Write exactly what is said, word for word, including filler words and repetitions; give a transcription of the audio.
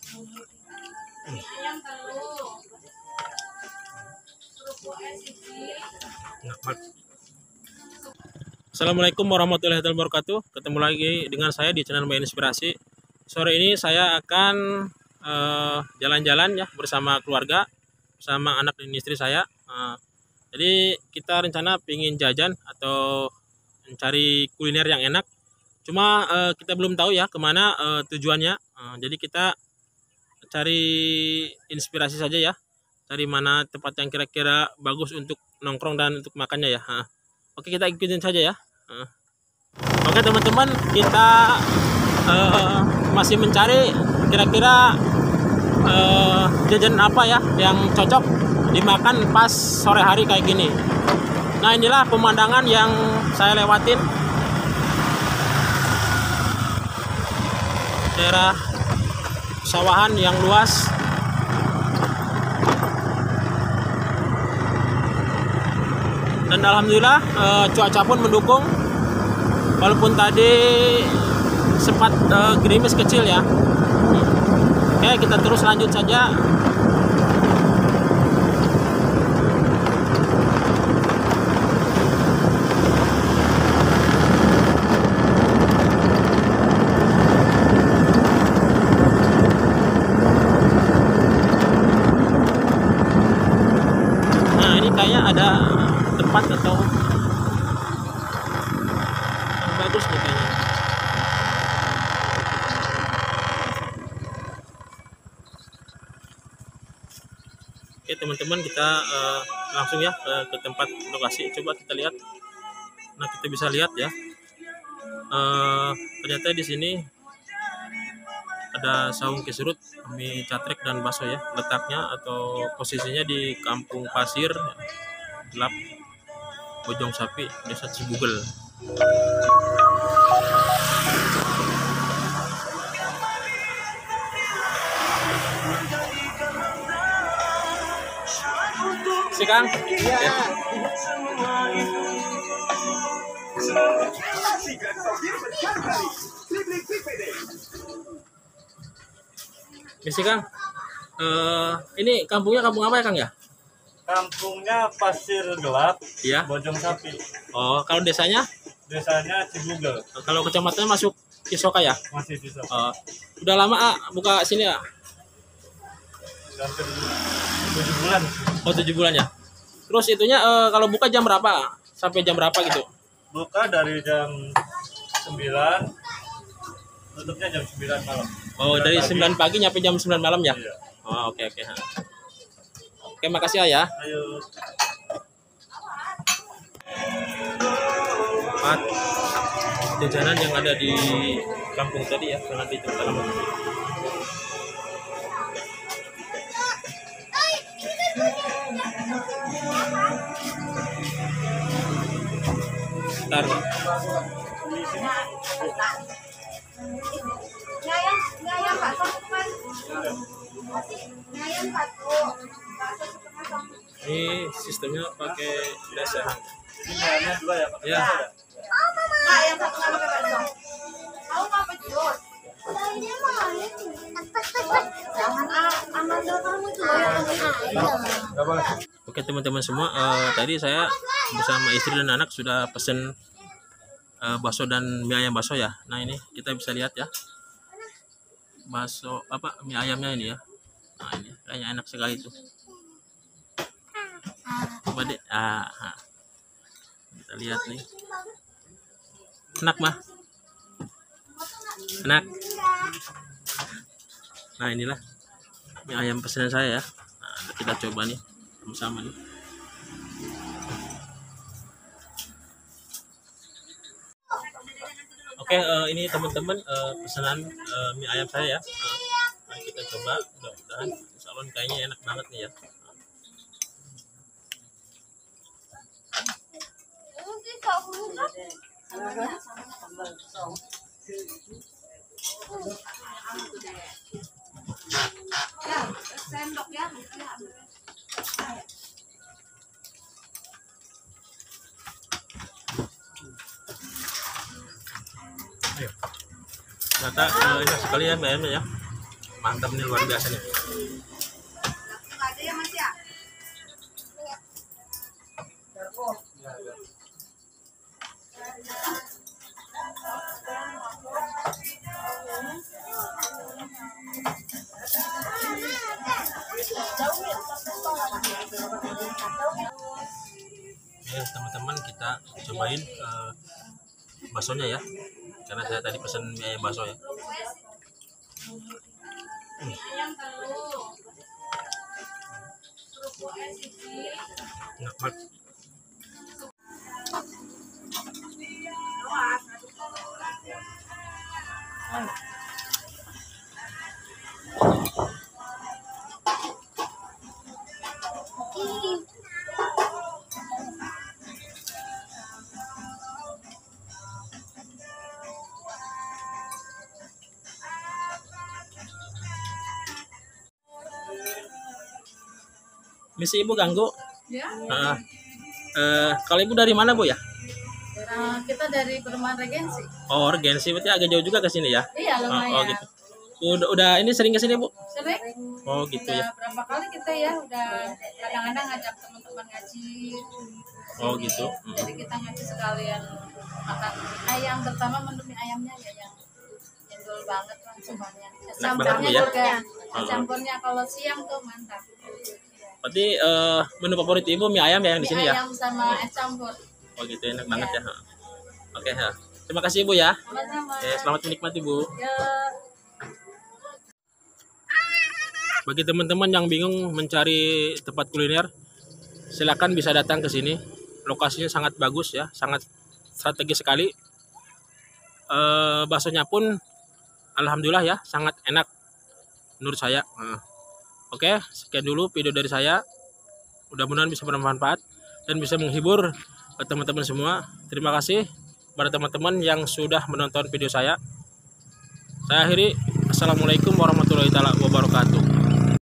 Assalamualaikum warahmatullahi wabarakatuh. Ketemu lagi dengan saya di channel My Inspirasi. Sore ini saya akan jalan-jalan uh, ya bersama keluarga, bersama anak dan istri saya. Uh, jadi kita rencana pingin jajan atau mencari kuliner yang enak. Cuma uh, kita belum tahu ya kemana uh, tujuannya. Uh, jadi kita cari inspirasi saja ya. Cari mana tempat yang kira-kira bagus untuk nongkrong dan untuk makannya ya. Uh, Oke, kita ikutin saja ya. Uh. Oke teman-teman, kita uh, masih mencari kira-kira uh, jajan apa ya yang cocok dimakan pas sore hari kayak gini. Nah, inilah pemandangan yang saya lewatin. Daerah sawahan yang luas. Dan alhamdulillah uh, cuaca pun mendukung, walaupun tadi sempat uh, gerimis kecil ya. Oke, kita terus lanjut saja. Nah, ini kayaknya ada tempat atau yang bagus nih kayaknya. Oke teman-teman, kita uh, langsung ya ke, ke tempat lokasi. Coba kita lihat. Nah, kita bisa lihat ya. Uh, ternyata di sini ada saung keserut, mie catrek dan bakso ya. Letaknya atau posisinya di Kampung Pasir, Gelap, Bojong Sapi, Desa Cibugel. Si Kang? Iya. Ya. Si Kang, uh, ini kampungnya kampung apa ya Kang ya? Kampungnya Pasir Gelap, ya. Bojong Sapi. Oh, kalau desanya? Desanya Cibugel. Kalau kecamatannya masuk Cisoka ya? Masih Cisoka. Oh, udah lama ah, buka sini ya? Hampir tujuh bulan. Oh, tujuh bulan ya. Terus itunya uh, kalau buka jam berapa? Sampai jam berapa gitu? Buka dari jam sembilan, tutupnya jam sembilan malam. Oh, dari pagi. sembilan pagi nyampe jam sembilan malam ya? Iya. Oh, oke oke. Oke, makasih ya. Ayo. Tempat jajanan yang ada di kampung tadi ya, karena di tempat lama. Bentar. Ini sistemnya pakai lesehan. Ini dua ya, Pak? Ya. Nah, yang satu nggak pakai bakso. Kamu nggak pecut. Jangan amandel kamu tuh yang Oke teman-teman semua, uh, tadi saya bersama istri dan anak sudah pesen uh, bakso dan mie ayam bakso ya. Nah, ini kita bisa lihat ya, bakso apa mie ayamnya ini ya. Nah, ini kayaknya enak sekali tuh. Coba deh, ah, ah. Kita lihat nih, enak mah, enak. Nah, inilah mie ayam pesanan saya ya. Nah, kita coba nih sama-sama nih. Oke, uh, ini teman-teman uh, pesanan uh, mie ayam saya ya. Uh, nah, kita coba, mudah-mudahan salon kayaknya enak banget nih ya. sendok ya. Ternyata uh, enak sekali ya Mbak Emma ya. Mantap nih, luar biasa nih. Nggak ada ya Mas ya? Oke teman-teman, kita cobain uh, baksonya ya, karena saya tadi pesan mie ayam bakso ya. Hmm. Enak banget. Misi ibu ganggu. Ya, Nah, eh, kalau ibu dari mana bu ya? uh, kita dari Perumahan Regensi. Oh, Regensi, berarti agak jauh juga ke sini ya? Iya, Oh, lumayan. oh gitu. Udah, udah ini sering ke sini bu? Sering. Oh gitu Udah ya. berapa kali kita ya, udah kadang-kadang ngajak teman-teman ngaji. Oh gitu. Hmm. Jadi kita ngaji sekalian makan ayam, terutama menu mie ayamnya ya yang jendol banget lah semuanya. Enak banget, Bu, Campurnya ya? juga. Oh. Campurnya kalau siang tuh mantap. Berarti eh, menu favorit ibu mie ayam ya yang di Mie sini ya? ayam sama es campur. Oh gitu, enak banget ya. Oke ya. Terima kasih ibu ya. Sama-sama. Oke, selamat menikmati bu. Ya. Bagi teman-teman yang bingung mencari tempat kuliner, silakan bisa datang ke sini. Lokasinya sangat bagus ya, sangat strategis sekali. Eh, baksonya pun alhamdulillah ya, sangat enak menurut saya. Nah, oke, sekian dulu video dari saya. Mudah-mudahan bisa bermanfaat dan bisa menghibur teman-teman semua. Terima kasih pada teman-teman yang sudah menonton video saya. Saya akhiri. Assalamualaikum warahmatullahi wabarakatuh.